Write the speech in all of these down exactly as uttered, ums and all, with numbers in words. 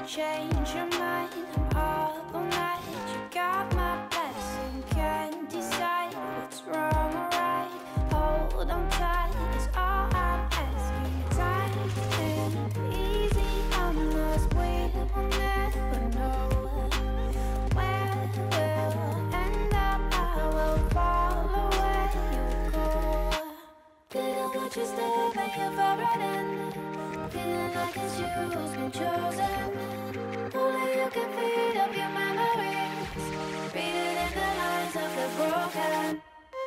change your mind. I'm up all night, you got my blessing. Can't decide what's wrong or right. Hold on tight is all I'm asking. Time ain't easy, I'm lost, we will never know where we'll end up. I will follow where you go. Didn't want you stay, but you fell right in. Feeling like it's you who's been chosen. Only you can feed up your memories. Read it in the lines of the broken.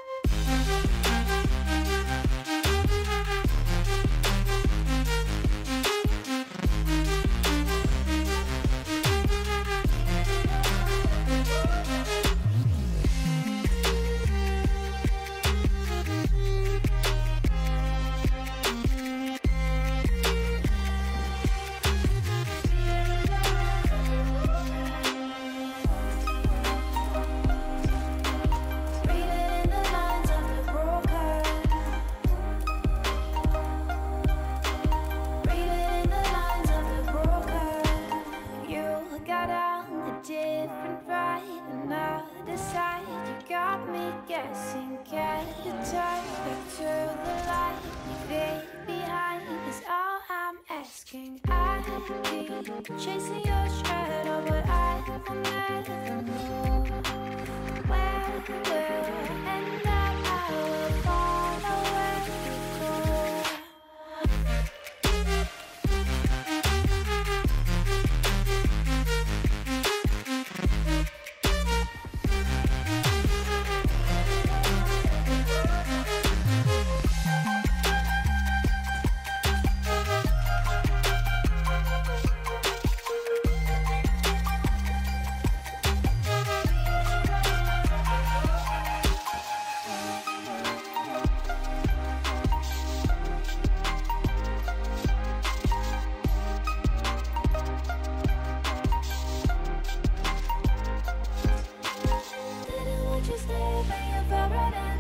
Guessing, get the time back to the light. Leave it behind is all I'm asking. I keep chasing your shadow, but I will never know where we'll end up. I will follow where you go.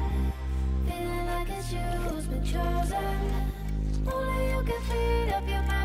Feeling like it's you who's been chosen. Only you can feed up your mind.